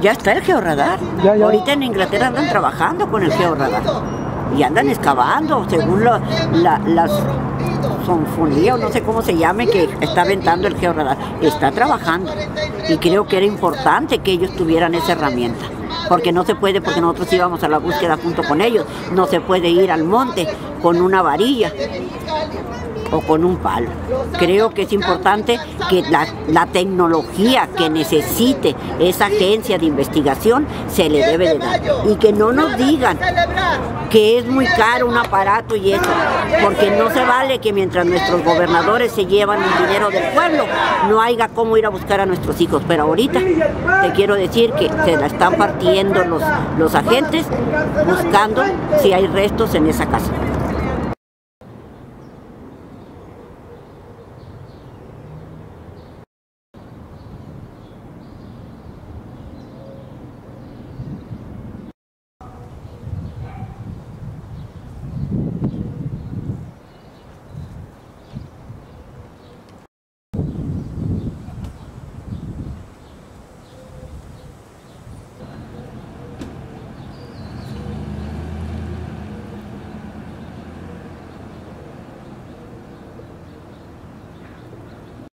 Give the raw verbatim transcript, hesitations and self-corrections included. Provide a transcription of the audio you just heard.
Ya está el georradar. Ya, ya. Ahorita en Inglaterra andan trabajando con el georradar. Y andan excavando, según lo, la, las sonfonía o no sé cómo se llame, que está aventando el georradar. Está trabajando. Y creo que era importante que ellos tuvieran esa herramienta. Porque no se puede, porque nosotros íbamos a la búsqueda junto con ellos. No se puede ir al monte con una varilla o con un palo. Creo que es importante que la, la tecnología que necesite esa agencia de investigación se le debe de dar. Y que no nos digan que es muy caro un aparato y eso, porque no se vale que mientras nuestros gobernadores se llevan el dinero del pueblo, no haya cómo ir a buscar a nuestros hijos. Pero ahorita te quiero decir que se la están partiendo los, los agentes buscando si hay restos en esa casa.